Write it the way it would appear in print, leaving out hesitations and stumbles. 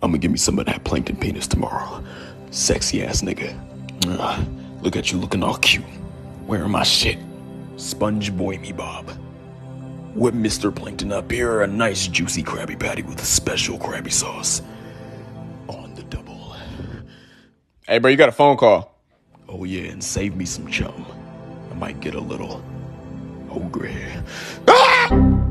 I'ma give me some of that plankton penis tomorrow. Sexy ass nigga. Look at you looking all cute. Wearing my shit. Sponge boy me Bob. Whip Mr. Plankton up here a nice juicy Krabby Patty with a special Krabby sauce. On the double. Hey, bro, you got a phone call. Oh yeah, and save me some chum. I might get a little hungry. Ah!